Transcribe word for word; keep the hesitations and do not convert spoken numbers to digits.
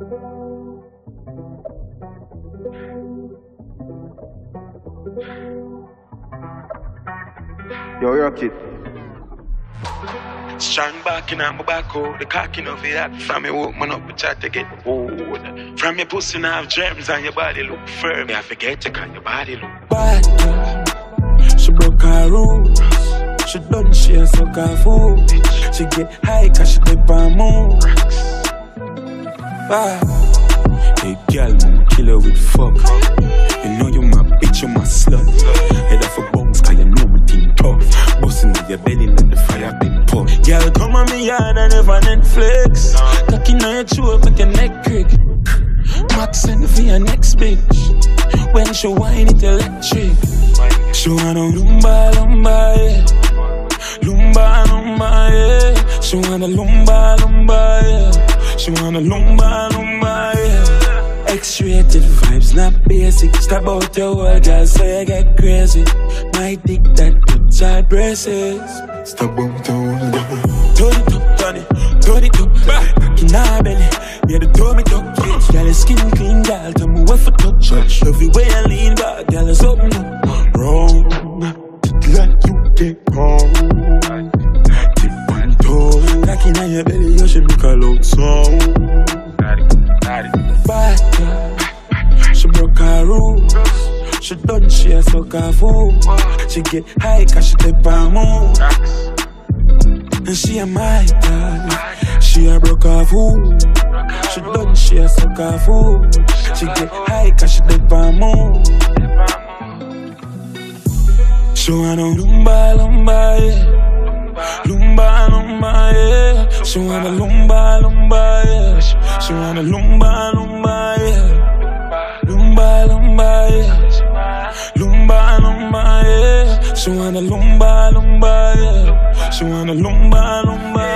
Yo, Rocket. Strong back in my back, oh, the cocking of it hot. From your walk, man up, we try to get old. From your pussy now have germs and your body look firm. I forget to cut your body look bad. Girl. She broke her rules. She done, she a suck her food. She get high cause she dip and move. Bad. Hey girl, I'ma kill her with fuck. You know you my bitch, you my slut. Head off a bones cause you know me team tough. Bustin' in your belly like the fire been pop. Girl, come on me yard and never Netflix. Cocking on your throat like your neck crick. Max and for your next bitch. When she whine it electric. She wanna Lumbah, Lumbah, yeah. Lumbah, Lumbah, yeah. She wanna Lumbah, Lumbah, yeah. She wanna Lumbah, Lumbah, yeah. X-rated vibes, not basic. Stop out your word, girl, so you get crazy. My dick that puts our braces. Stop out your word, girl. Turn it up, turn it, turn it up. Back in our belly, yeah, the door me tuck. Girl, your skin clean, girl, tell me what for touch. Love you when you lean back, girl, it's open up. Wrong, like you get home. Tip and toe, like in your belly, you should make a loud song. Bad girl, she broke her rules. She done, she a suck her food. She get high cause she dip and move. And she a my girl, she a broke her food. She done, she a suck her food. She get high cause she dip and move. She wanna Lumbah, Lumbah, yeah. Lumbah, Lumbah, yeah. She wanna Lumbah, Lumbah, yeah. She wanna Lumbah, Lumbah, yeah. Lumbah, Lumbah, yeah. Lumbah, Lumbah, yeah. She wanna Lumbah, Lumbah, yeah. She wanna Lumbah, Lumbah.